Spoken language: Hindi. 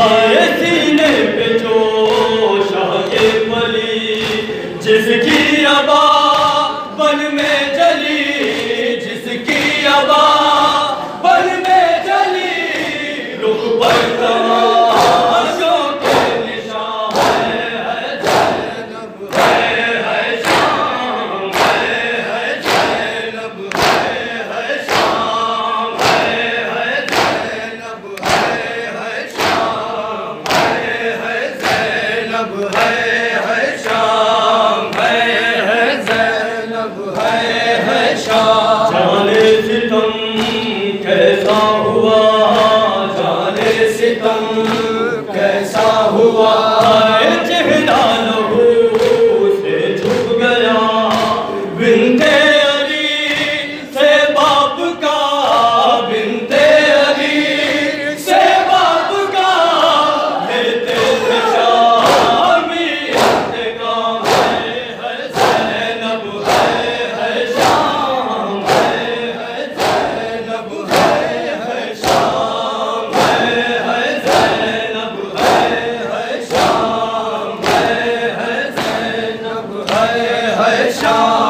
आए सीने पे जोश आगे पली, जिसकी अबा बन में जली, जिसकी अबा बन में जली, रुख पर तमाशों के निशान है ज़ैनब, है शाम, है ज़ैनब, है शाम, है ज़ैनब, है शाम, है ज़ैनब, है शाम, है ज़ैनब, है शाम। जाने सितम कैसा हुआ, जाने सितम कैसा हुआ, चेहरा लहू से झुक गया, बिन्ते अली से बाप का, बिन्ते अली से बाप का, लेते थे शामी इंतकाम, है ज़ैनब, है शाम, है ज़ैनब, है शाम, है ज़ैनब, है शाम, है ज़ैनब, है शाम।